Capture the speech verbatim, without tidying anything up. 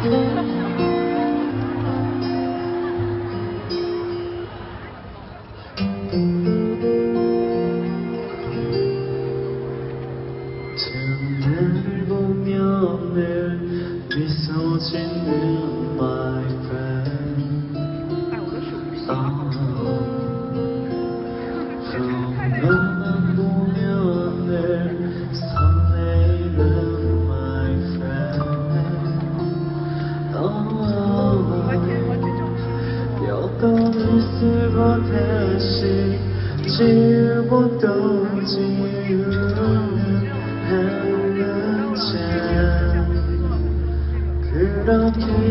늘 보며 늘 미소 짓는 my friend. 너만 보면 늘 설레이는 my friend. 여권을 쓰고 다시 지우고 또 지우는 하는 참 그렇게